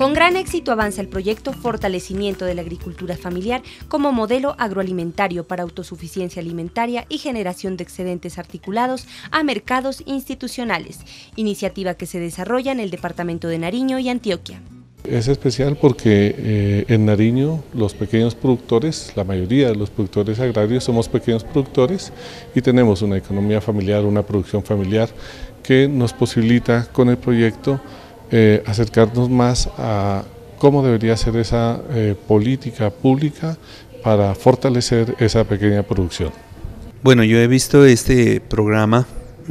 Con gran éxito avanza el proyecto Fortalecimiento de la Agricultura Familiar como modelo agroalimentario para autosuficiencia alimentaria y generación de excedentes articulados a mercados institucionales, iniciativa que se desarrolla en el departamento de Nariño y Antioquia. Es especial porque en Nariño los pequeños productores, la mayoría de los productores agrarios somos pequeños productores y tenemos una economía familiar, una producción familiar que nos posibilita con el proyecto acercarnos más a cómo debería ser esa política pública para fortalecer esa pequeña producción. Bueno, yo he visto este programa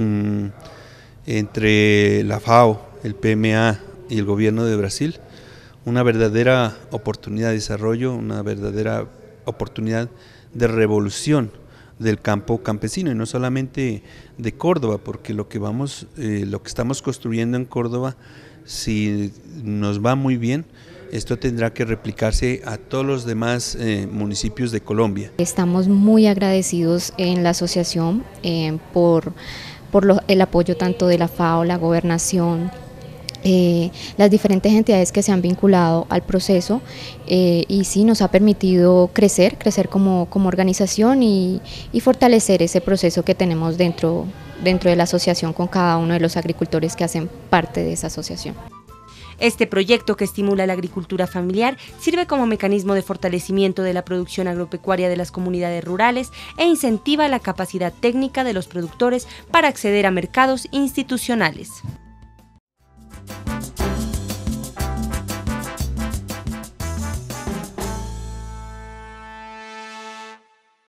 entre la FAO, el PMA y el gobierno de Brasil, una verdadera oportunidad de desarrollo, una verdadera oportunidad de revolución del campo campesino, y no solamente de Córdoba, porque lo que estamos construyendo en Córdoba, si nos va muy bien, esto tendrá que replicarse a todos los demás municipios de Colombia. Estamos muy agradecidos en la asociación por el apoyo tanto de la FAO, la gobernación, las diferentes entidades que se han vinculado al proceso, y sí nos ha permitido crecer como organización y fortalecer ese proceso que tenemos dentro de la asociación con cada uno de los agricultores que hacen parte de esa asociación. Este proyecto, que estimula la agricultura familiar, sirve como mecanismo de fortalecimiento de la producción agropecuaria de las comunidades rurales e incentiva la capacidad técnica de los productores para acceder a mercados institucionales.